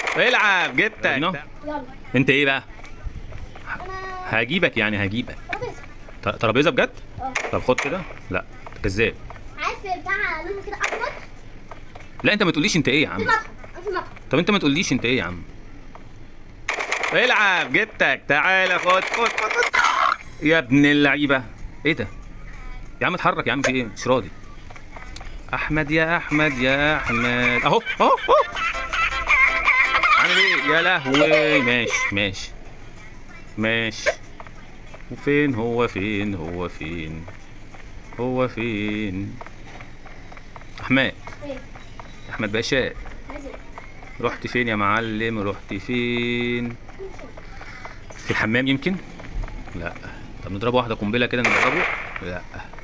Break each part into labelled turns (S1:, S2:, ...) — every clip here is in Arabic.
S1: العب جبتك.
S2: يلا.
S1: انت ايه بقى؟
S2: انا
S1: هجيبك يعني هجيبك.
S2: ترابيزه.
S1: ترابيزه بجد؟
S2: اه.
S1: طب خد كده. لا كذاب.
S2: عارف بتاع لونه كده احمر؟
S1: لا انت ما تقوليش انت ايه يا
S2: في
S1: عم.
S2: المطعم. انا في المطعم.
S1: طب انت ما تقوليش انت ايه يا عم. العب جبتك. تعالى خد. يا ابن اللعيبه. ايه ده؟ يا عم اتحرك يا عم، في ايه؟ مش راضي. احمد يا احمد يا احمد، اهو. عامل ايه؟ يا لهوي. ماشي. وفين هو فين احمد؟
S2: ايه؟
S1: احمد باشا،
S2: عايز ايه؟
S1: رحت فين يا معلم؟ رحت فين؟ في الحمام يمكن؟ لا. طب نضرب واحده قنبله كده نضربه؟ لا.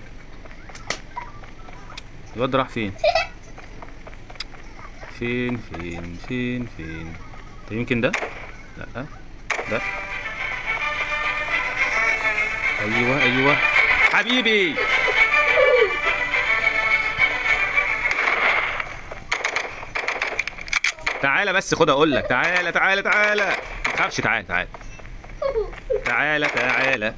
S1: الواد راح فين؟ فين؟ طب يمكن ده؟ لا. ده. ايوه حبيبي. تعالى بس خد اقول لك. تعالى ما تخافش. تعالى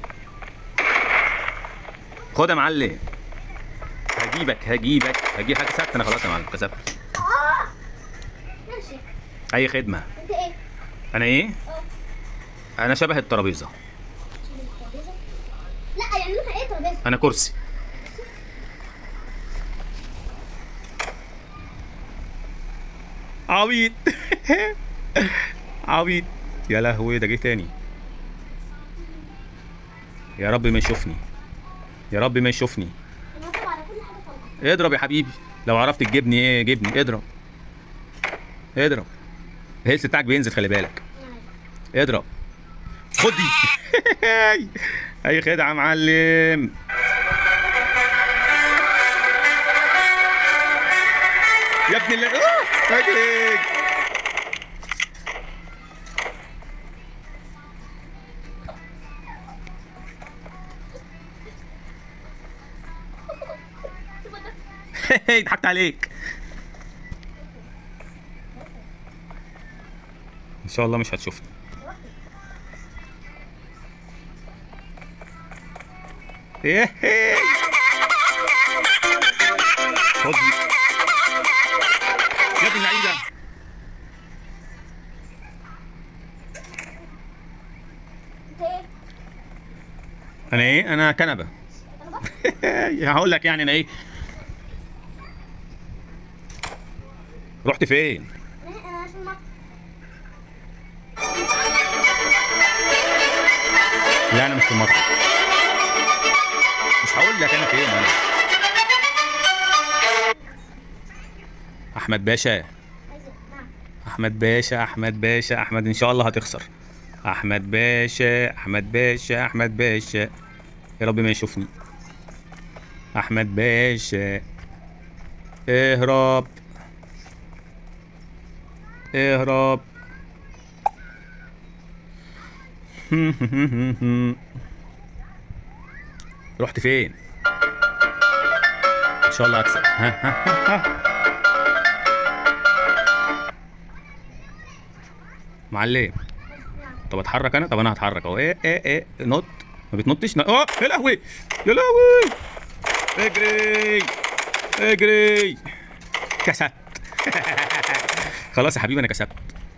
S1: خد يا معلم. هجيبك كسبت انا خلاص يا معلم، كسبت.
S2: اه. ماشي.
S1: اي خدمه.
S2: انت ايه؟
S1: انا ايه؟
S2: اه.
S1: انا شبه الترابيزه.
S2: ترابيزه؟ لا يعني لونها ايه ترابيزه؟
S1: انا كرسي. عبيط. عبيط. يا لهوي ده جه تاني. يا رب ما يشوفني.
S2: انا هطلع على كل حاجه طالعه.
S1: اضرب يا حبيبي. لو عرفت تجيبني ايه جبني. اضرب. الهيلث بتاعك بينزل خلي بالك. اضرب. خد دي. اي خدعه يا معلم. يا ابن الله. اجري. ضحكت عليك. ان شاء الله مش هتشوفني. خد دي. يا ابن اللعيبه.
S2: انت ايه؟
S1: انا ايه؟ انا كنبه. هقول لك يعني انا ايه. رحت فين؟
S2: انا في المطعم.
S1: لا انا مش في المطعم. مش هقول لك انا فين انا. احمد باشا.
S2: عايز ايه؟ نعم.
S1: احمد باشا ان شاء الله هتخسر. احمد باشا. يا رب ما يشوفني. احمد باشا. اهرب. رحت فين؟ ان شاء الله هكسب. ها. معلم. طب اتحرك انا. طب انا هتحرك اهو. ايه نط. ما بتنطش. يا لهوي. اجري. كسبت. خلاص يا حبيبي انا كسبت.